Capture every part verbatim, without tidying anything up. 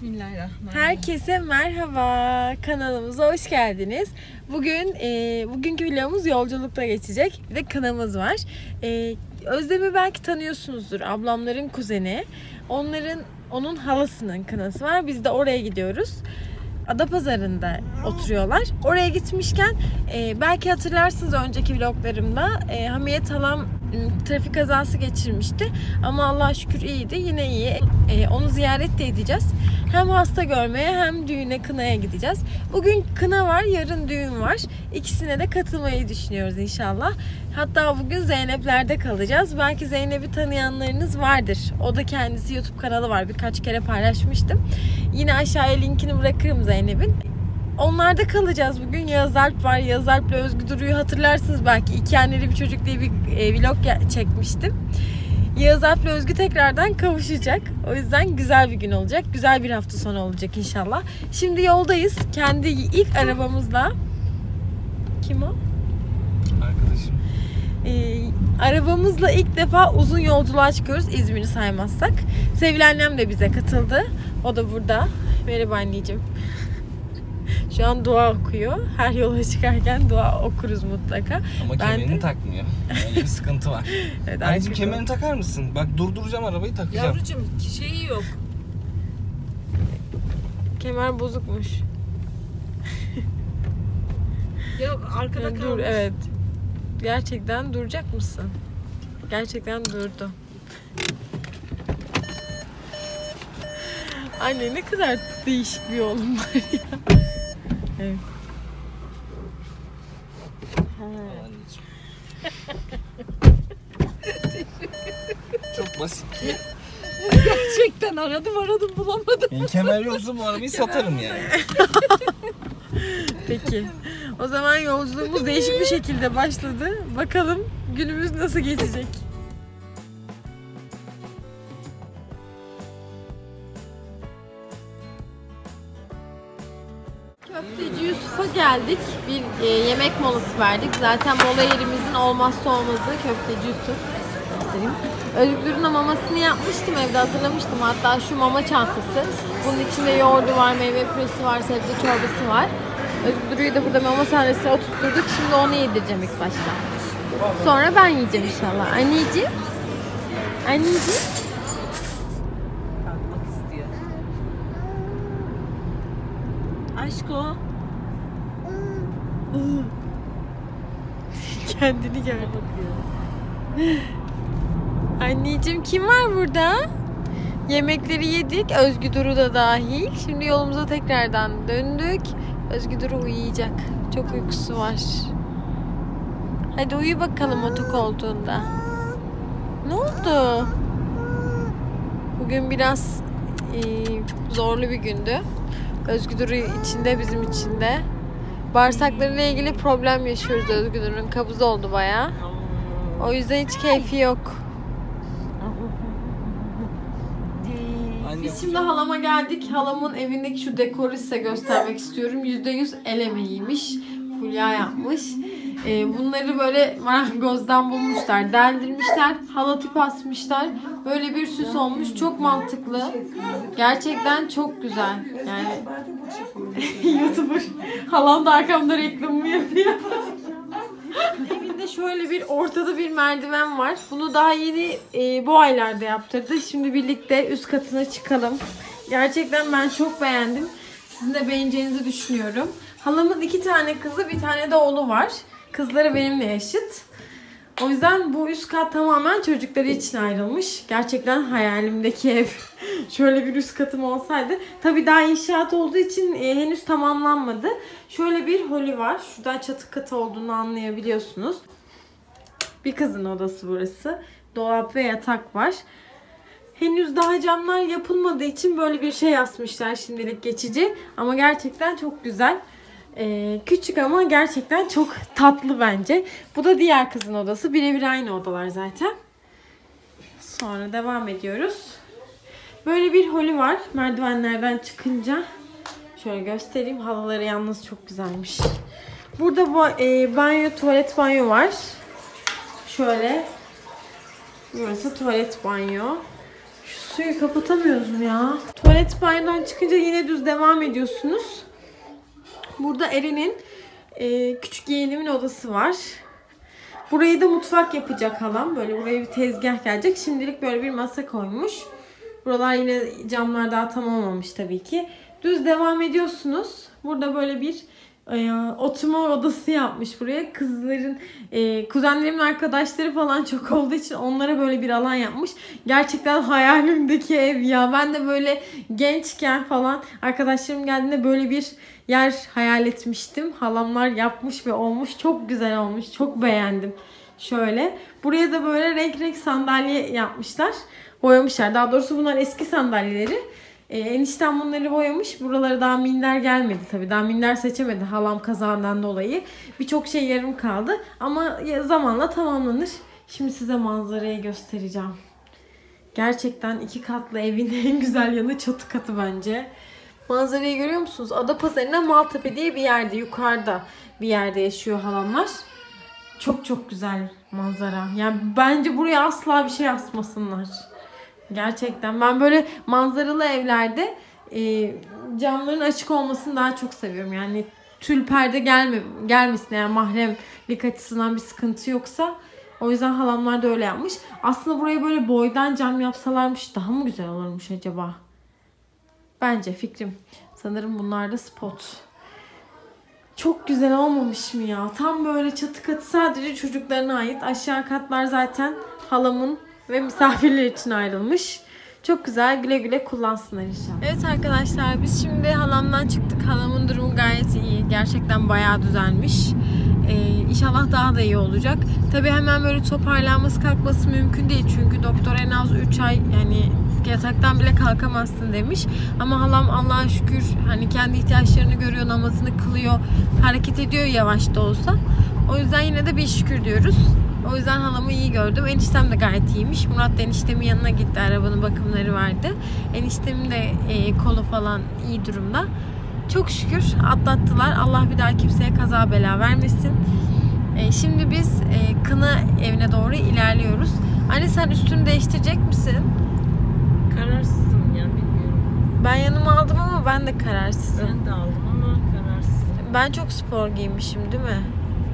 Bismillahirrahmanirrahim. Herkese merhaba, kanalımıza hoş geldiniz. Bugün e, bugünkü vlogumuz yolculukta geçecek. Bir de kınamız var. E, Özlem'i belki tanıyorsunuzdur, ablamların kuzeni. Onların onun halasının kınası var. Biz de oraya gidiyoruz. Adapazarı'nda oturuyorlar. Oraya gitmişken e, belki hatırlarsınız önceki vloglarımda e, Hamiyet halam e, trafik kazası geçirmişti. Ama Allah'a şükür iyiydi. Yine iyi. E, onu ziyaret de edeceğiz. Hem hasta görmeye hem düğüne, kınaya gideceğiz. Bugün kına var, yarın düğün var. İkisine de katılmayı düşünüyoruz inşallah. Hatta bugün Zeynep'lerde kalacağız. Belki Zeynep'i tanıyanlarınız vardır. O da kendisi YouTube kanalı var. Birkaç kere paylaşmıştım. Yine aşağıya linkini bırakırım Zeynep'in. Onlarda kalacağız bugün. Yağız Alp var. Yağız Alp'le Özgü Duru'yu hatırlarsınız belki. İki anneli bir çocuk diye bir e, vlog çekmiştim. Yağız Alp'le Özgü tekrardan kavuşacak. O yüzden güzel bir gün olacak. Güzel bir hafta sonu olacak inşallah. Şimdi yoldayız. Kendi ilk arabamızla. Kim o? Arkadaşım. Ee, arabamızla ilk defa uzun yolculuğa çıkıyoruz. İzmir'i saymazsak. Sevil annem de bize katıldı. O da burada. Merhaba anneciğim. Şu an dua okuyor. Her yola çıkarken dua okuruz mutlaka. Ama ben kemerini de... takmıyor. Öyle bir sıkıntı var. Evet, anneciğim kemerini takar mısın? Bak durduracağım arabayı, takacağım. Yavrucuğum şeyi yok. Kemer bozukmuş. Yok arkada Yani kalmış. dur, evet. Gerçekten duracak mısın? Gerçekten durdu. Anne ne kadar değişik bir oğlum var ya. Evet. Çok basit. Gerçekten aradım aradım bulamadım. Yani kemer yoksa bu arabayı satarım yani. Peki. O zaman yolculuğumuz değişik bir şekilde başladı. Bakalım günümüz nasıl geçecek? Köfteci Yusuf'a geldik. Bir e, yemek molası verdik. Zaten mola yerimizin olmazsa olmazı Köfteci Yusuf. Özgür'ün mamasını yapmıştım, evde hazırlamıştım. Hatta şu mama çantası. Bunun içinde yoğurdu var, meyve püresi var, sebze çorbası var. Özgür'ü de burada mama sahnesine oturtturduk. Şimdi onu yedireceğim ilk başta. Sonra ben yiyeceğim inşallah. Anneciğim. Anneciğim. Kalkmak istiyor. Aşko. Kendini gör. Anneciğim kim var burada? Yemekleri yedik. Özgü Duru da dahil. Şimdi yolumuza tekrardan döndük. Özgü Duru uyuyacak. Çok uykusu var. Hadi uyu bakalım otokoltuğunda. Ne oldu? Bugün biraz e, zorlu bir gündü. Özgü Duru içinde, bizim içinde. Bağırsaklarıyla ilgili problem yaşıyoruz Özgü Duru'nun. Kabız oldu bayağı. O yüzden hiç keyfi yok. Biz şimdi halama geldik. Halamın evindeki şu dekoru size göstermek istiyorum. yüzde yüz el emeğiymiş. Fulya yapmış. Ee, bunları böyle marangozdan bulmuşlar. Deldirmişler. Hala tip asmışlar. Böyle bir süs olmuş. Çok mantıklı. Gerçekten çok güzel. Yani YouTuber. Halam da arkamda reklamımı yapıyor. Evinde şöyle bir ortada bir merdiven var. Bunu daha yeni e, bu aylarda yaptırdı. Şimdi birlikte üst katına çıkalım. Gerçekten ben çok beğendim. Sizin de beğeneceğinizi düşünüyorum. Halamın iki tane kızı, bir tane de oğlu var. Kızları benimle yaşıt. O yüzden bu üst kat tamamen çocukları için ayrılmış. Gerçekten hayalimdeki ev. Şöyle bir üst katım olsaydı. Tabii daha inşaat olduğu için e, henüz tamamlanmadı. Şöyle bir holü var. Şuradan çatı katı olduğunu anlayabiliyorsunuz. Bir kızın odası burası. Dolap ve yatak var. Henüz daha camlar yapılmadığı için böyle bir şey asmışlar, şimdilik geçici. Ama gerçekten çok güzel. Ee, küçük ama gerçekten çok tatlı bence. Bu da diğer kızın odası. Birebir aynı odalar zaten. Sonra devam ediyoruz. Böyle bir holü var. Merdivenlerden çıkınca. Şöyle göstereyim. Halıları yalnız çok güzelmiş. Burada bu e, banyo, tuvalet banyo var. Şöyle. Burası tuvalet banyo. Şu Suyu kapatamıyoruz ya. Tuvalet banyodan çıkınca yine düz devam ediyorsunuz. Burada Eren'in e, küçük yeğenimin odası var. Burayı da mutfak yapacak halam. Böyle buraya bir tezgah gelecek. Şimdilik böyle bir masa koymuş. Buralar yine camlar daha tam olmamış tabii ki. Düz devam ediyorsunuz. Burada böyle bir e, oturma odası yapmış buraya. Kızların, e, kuzenlerimin arkadaşları falan çok olduğu için onlara böyle bir alan yapmış. Gerçekten hayalimdeki ev ya. Ben de böyle gençken falan arkadaşlarım geldiğinde böyle bir yer hayal etmiştim. Halamlar yapmış ve olmuş. Çok güzel olmuş. Çok beğendim. Şöyle. Buraya da böyle renk renk sandalye yapmışlar. Boyamışlar. Daha doğrusu bunlar eski sandalyeleri. Ee, eniştem bunları boyamış. Buralara daha minder gelmedi tabii. Daha minder seçemedi halam kazandan dolayı. Birçok şey yarım kaldı. Ama zamanla tamamlanır. Şimdi size manzarayı göstereceğim. Gerçekten iki katlı evin en güzel yanı çatı katı bence. Manzarayı görüyor musunuz? Adapazarı'nda Maltepe diye bir yerde, yukarıda bir yerde yaşıyor halamlar. Çok çok güzel manzara. Yani bence buraya asla bir şey asmasınlar. Gerçekten ben böyle manzaralı evlerde e, camların açık olmasını daha çok seviyorum. Yani tül perde gelme, gelmesin yani mahremlik açısından bir sıkıntı yoksa. O yüzden halamlar da öyle yapmış. Aslında buraya böyle boydan cam yapsalarmış daha mı güzel olurmuş acaba? Bence fikrim. Sanırım bunlar da spot. Çok güzel olmamış mı ya? Tam böyle çatı katı sadece çocuklarına ait. Aşağı katlar zaten halamın ve misafirler için ayrılmış. Çok güzel. Güle güle kullansınlar inşallah. Evet arkadaşlar biz şimdi halamdan çıktık. Halamın durumu gayet iyi. Gerçekten bayağı düzelmiş. Ee, inşallah daha da iyi olacak. Tabii hemen böyle toparlanması kalkması mümkün değil. Çünkü doktor en az üç ay yani yataktan bile kalkamazsın demiş. Ama halam Allah'a şükür hani kendi ihtiyaçlarını görüyor, namazını kılıyor, hareket ediyor yavaş da olsa. O yüzden yine de bir şükür diyoruz. O yüzden halamı iyi gördüm. Eniştem de gayet iyiymiş. Murat da eniştemin yanına gitti. Arabanın bakımları vardı. Eniştemin de e, kolu falan iyi durumda. Çok şükür atlattılar. Allah bir daha kimseye kaza bela vermesin. E, şimdi biz e, Kına evine doğru ilerliyoruz. Anne sen üstünü değiştirecek misin? Kararsızım ya bilmiyorum. Ben yanıma aldım ama ben de kararsızım. Ben de aldım ama kararsızım. Ben çok spor giymişim değil mi?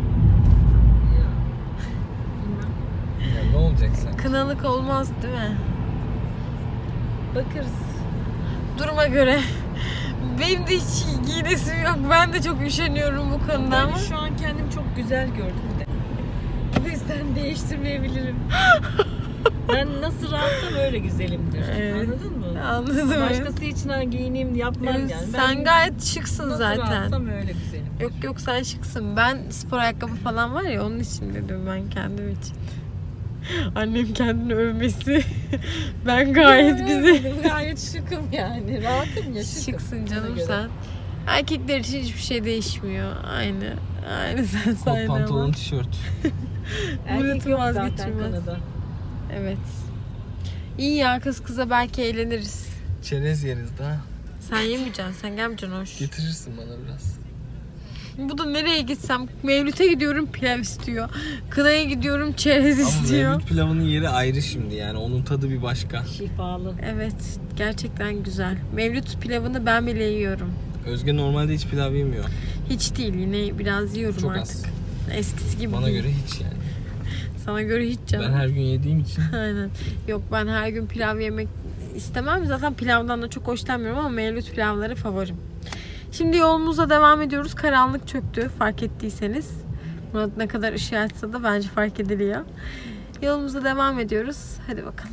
Ya ne olacak sen? Kınalık olmaz değil mi? Bakarız. Duruma göre. Benim de hiç giyinesim yok. Ben de çok üşeniyorum bu konuda Ben ama. şu an kendimi çok güzel gördüm de. O yüzden değiştirmeyebilirim. Ben nasıl rahatsam öyle güzelimdir. Evet. Anladın mı? Anladım. Başkası için ha, giyineyim yapmam Evet, yani. sen Ben gayet şıksın nasıl zaten. rahatsam öyle güzelim. Yok yok sen şıksın. Ben spor ayakkabı falan var ya onun için dedim ben kendim için. Annem kendini övmesi. Ben gayet güzel. Gayet şıkım yani. Rahatım ya şıkım. Şıksın canım Ona göre. sen. Erkekler için hiçbir şey değişmiyor. Aynı. Aynı sen Kot sayın pantolon, ama. tişört. Erkek Murat'ı yok zaten vazgeçilmez. Kanada. Evet. İyi ya kız kıza belki eğleniriz. Çerez yeriz daha. Sen yemeyeceksin. Sen gelmeyeceksin hoş. Getirirsin bana biraz. Bu da nereye gitsem Mevlüt'e gidiyorum pilav istiyor. Kına'ya gidiyorum çerez Ama istiyor. Mevlüt pilavının yeri ayrı şimdi yani. Onun tadı bir başka. Şifalı. Evet gerçekten güzel. Mevlüt pilavını ben bile yiyorum. Özge normalde hiç pilav yemiyor. Hiç değil yine biraz yiyorum Çok artık. az. Eskisi gibi Bana değil. göre hiç yani. Sana göre hiç canım. Ben her gün yediğim için. Aynen. Yok ben her gün pilav yemek istemem. Zaten pilavdan da çok hoşlanmıyorum ama Mevlüt pilavları favorim. Şimdi yolumuza devam ediyoruz. Karanlık çöktü fark ettiyseniz. Murat ne kadar ışığı açsa da bence fark ediliyor. Yolumuza devam ediyoruz. Hadi bakalım.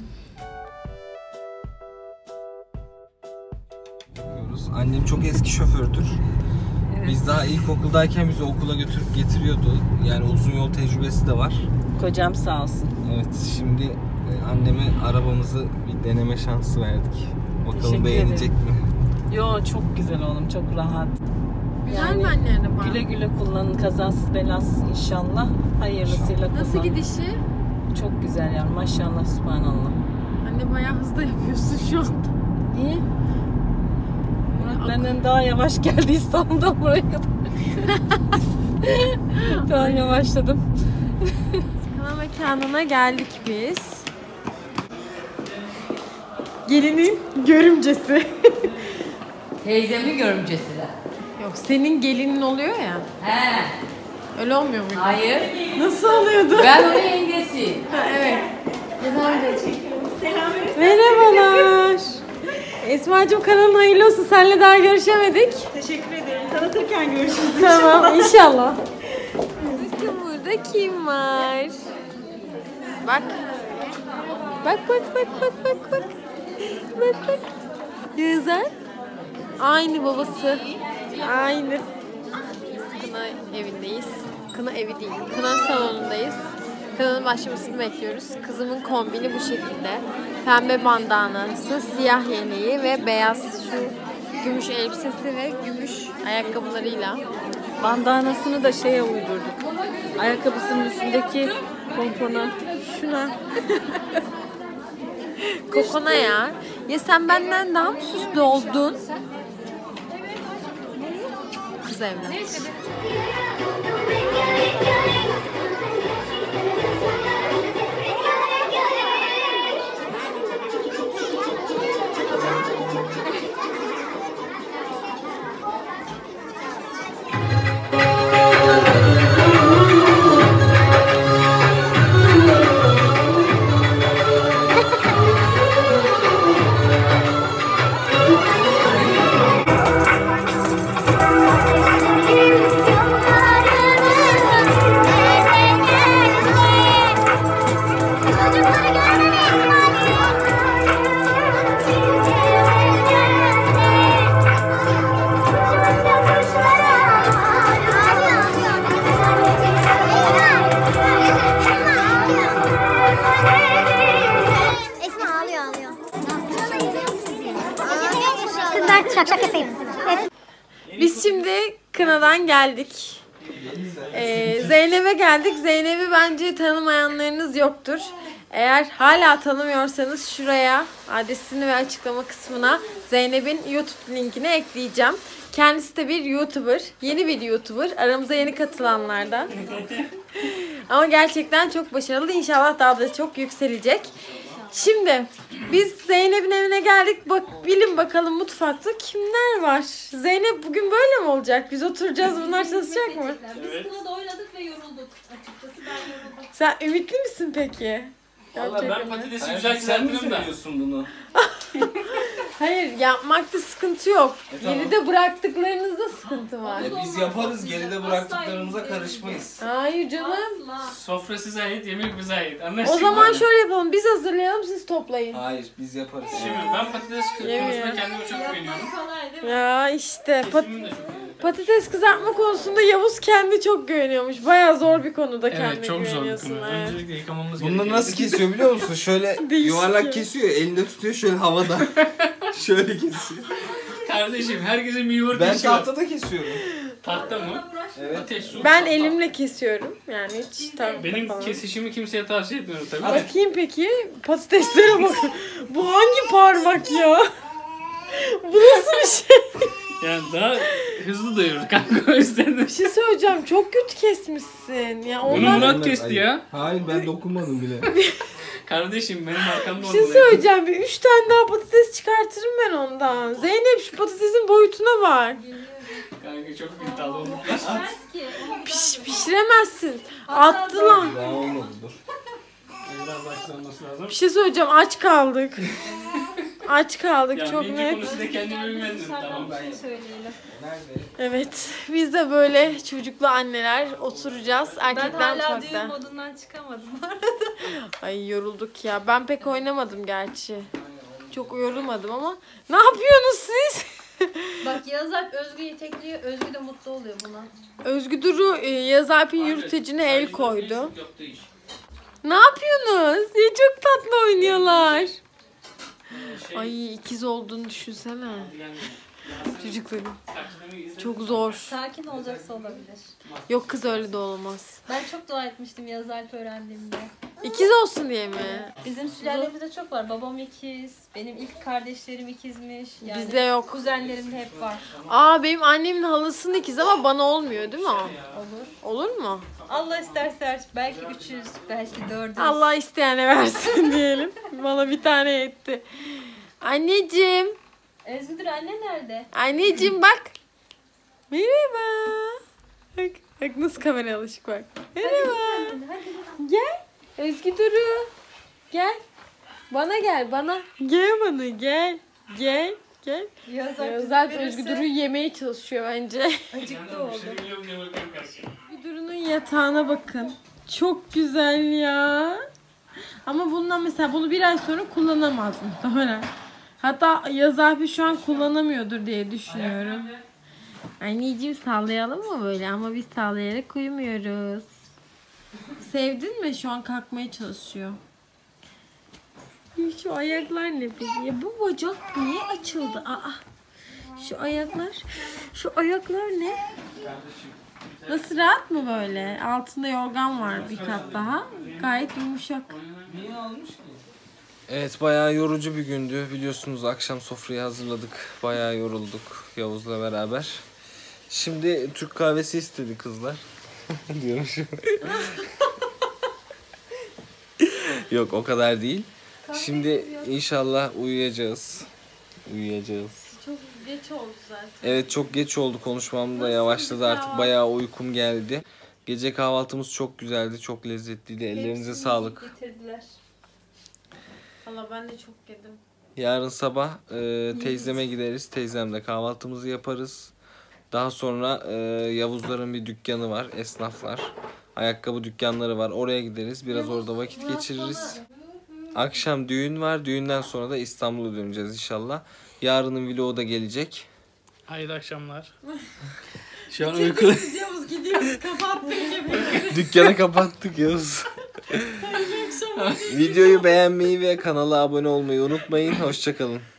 Annem çok eski şofördür. Evet. Biz daha ilkokuldayken bizi okula götürüp getiriyordu. Yani uzun yol tecrübesi de var. Kocam sağ olsun. Evet, şimdi e, anneme arabamızı bir deneme şansı verdik. Bakalım Teşekkür beğenecek ederim. mi? Yo çok güzel oğlum, çok rahat. Güzel Yani mi anne araba? Güle güle kullanın, kazasız belasız inşallah. Hayırlısıyla kullan. Nasıl gidişi? Çok güzel yani, maşallah, subhanallah. Anne bayağı hızlı yapıyorsun şu anda. Niye? Murat benden daha yavaş geldi İstanbul'dan buraya kadar. Daha yavaşladım. Kana mekanına geldik biz. gelinin görümcesi. Teyzemin görümcesi de. Yok senin gelinin oluyor ya. He. Öyle olmuyor muydu? Hayır. Nasıl oluyordu? Ben onun yengesiyim. Ha, evet. Merhabalar. Esma'cığım kanalın hayırlı olsun. Seninle daha görüşemedik. Teşekkür ederim. Tanıtırken görüşürüz. Tamam inşallah. Bakın burada kim var? Bak. Bak bak bak bak bak bak. Bak bak. Güzel. Aynı babası. Aynı. Kına evindeyiz. Kına evi değil. Kına salonundayız. Kınanın başlamasını bekliyoruz. Kızımın kombini bu şekilde. Pembe bandanası, siyah yeleği ve beyaz şu gümüş elbisesi ve gümüş ayakkabılarıyla. Bandanasını da şeye uydurduk. Ayakkabısının üstündeki pompona. Şuna. Kokona ya. Ya sen benden daha mı süslü oldun? Kız evlat. Şak şak yapayım. Evet. Biz şimdi kınadan geldik. Ee, Zeynep'e geldik. Zeynep'i bence tanımayanlarınız yoktur. Eğer hala tanımıyorsanız şuraya adresini ve açıklama kısmına Zeynep'in YouTube linkini ekleyeceğim. Kendisi de bir YouTuber. Yeni bir YouTuber. Aramıza yeni katılanlardan. Ama gerçekten çok başarılı. İnşallah daha da çok yükselecek. Şimdi biz Zeynep'in evine geldik. Bak, bilin bakalım mutfakta kimler var? Zeynep bugün böyle mi olacak? Biz oturacağız, bunlar çalışacak mı? Biz kınada oynadık ve yorulduk. Açıkçası ben yoruldum. Sen ümitli misin peki? Valla ben Gerçekten. patatesi Hayır, güzel sen mi kızartırım da. seviyorsun bunu? Hayır, yapmakta sıkıntı yok. E, tamam. Geride bıraktıklarınızda sıkıntı var. E, biz yaparız, geride bıraktıklarımıza karışmayız. Hayır canım. Sofra size ait, yemek bize ait. O Anlaştık zaman mı? şöyle yapalım. Biz hazırlayalım, siz toplayın. Hayır, biz yaparız. Şimdi ben patates Yemiyor. konusunda kendime çok güveniyorum. Kolay değil mi? Ya işte pat- Kesimim de çok iyi. patates kızartma konusunda Yavuz kendi çok güveniyormuş. Bayağı zor bir konuda kendine Evet, çok zor bir güveniyorsun. konu. Evet. Öncelikle yıkamamız Bunu gerekiyor. nasıl kesiyor biliyor musun? Şöyle Değişiyor. yuvarlak kesiyor, elinde tutuyor şöyle havada. Şöyle kesiyor. Kardeşim herkesin bir yoğurt Ben işi var. tahtada kesiyorum. Tahta mı? Evet. Ateş, su. Ben tahta. elimle kesiyorum. Yani hiç tahta Benim falan. kesişimi kimseye tavsiye etmiyorum tabii. de. Bakayım peki. Patateslere bak. Bu hangi parmak ya? Bu nasıl bir şey? Yani daha hızlı doyurur kanka o yüzden de. Bir şey söyleyeceğim. Çok kötü kesmişsin. Ya Bunu ondan Murat kesti ya. Hayır, ben dokunmadım bile. Kardeşim benim arkamda bir şey olmalı. söyleyeceğim. Bir üç tane daha patates çıkartırım ben ondan. Zeynep şu patatesin boyutuna bak. Kanka çok iddialı olduk. Piş, pişiremezsin. Attılar. Daha olmadı, dur. Biraz daha kısa olması lazım. Bir şey söyleyeceğim. Aç kaldık. Aç kaldık Ya çok bilgi net. konusunda kendime güvendim. Tamam. Nerede? Evet. Biz de böyle çocuklu anneler oturacağız. Ben Erkekler hala düğün mutfakta. modundan çıkamadım. Ay yorulduk ya. Ben pek oynamadım gerçi. Çok yorulmadım ama. Ne yapıyorsunuz siz? Bak Yağız Alp Özgü'yü tekliyor. Özgü de mutlu oluyor buna. Özgü Duru e, Yağız Alp'in yürütecine el koydu. Yaptığı iş. Ne yapıyorsunuz? Ya çok tatlı oynuyorlar. Şey, Ay ikiz olduğunu düşünsene. yani, Çocukların. saçlarını izle- Çok zor. Sakin olacaksa olabilir. Yok kız öyle de olmaz. Ben çok dua etmiştim Yağız Alp öğrendiğimde. İkiz olsun diye mi? Bizim sülalemizde çok var. Babam ikiz. Benim ilk kardeşlerim ikizmiş. Yani Bizde yok. kuzenlerimde hep var. Aa benim annemin halasının ikiz ama bana olmuyor değil mi o? Olur. Olur mu? Allah isterse belki üç yüz, belki dört yüz. Allah isteyene versin diyelim. Bana bir tane yetti. Anneciğim. Ezgi dur, anne nerede? Anneciğim bak. Merhaba. Bak, bak nasıl kameraya alışık bak. Merhaba. Gel. Özgü Duru. Gel. Bana gel bana. Gel bana gel. Gel. Gel. Yağız Özgü Duru'yu yemeye çalışıyor bence. Acıktı oldu. Özgü Duru'nun yatağına bakın. Çok güzel ya. Ama bundan mesela bunu bir ay sonra kullanamaz muhtemelen. Hatta Yağız abi şu an kullanamıyordur diye düşünüyorum. Anneciğim sallayalım mı böyle? Ama biz sallayarak uyumuyoruz. Sevdin mi? Şu an kalkmaya çalışıyor. Şu ayaklar ne peki? Ya bu bacak niye açıldı? Aa, şu ayaklar, şu ayaklar ne? Nasıl, rahat mı böyle? Altında yorgan var bir kat daha. Gayet yumuşak. Niye almış ki? Evet, bayağı yorucu bir gündü. Biliyorsunuz akşam sofrayı hazırladık. Bayağı yorulduk Yavuz'la beraber. Şimdi Türk kahvesi istedi kızlar. Diyormuşum. Yok, o kadar değil. Şimdi inşallah uyuyacağız. Uyuyacağız. Çok geç oldu zaten. Evet, çok geç oldu, konuşmam da yavaşladı artık. Bayağı uykum geldi. Gece kahvaltımız çok güzeldi, çok lezzetliydi. Ellerinize sağlık. Getirdiler. Valla ben de çok yedim. Yarın sabah e, teyzeme gideriz. Teyzemle kahvaltımızı yaparız. Daha sonra e, Yavuzların bir dükkanı var, esnaflar. Ayakkabı dükkanları var. Oraya gideriz. Biraz orada vakit geçiririz. Akşam düğün var. Düğünden sonra da İstanbul'a döneceğiz inşallah. Yarının vlogu da gelecek. Hayırlı akşamlar. Şu an uyku. Yavuz gidiyoruz, kapattık gibi. Dükkanı kapattık Yavuz. Videoyu beğenmeyi ve kanala abone olmayı unutmayın. Hoşça kalın.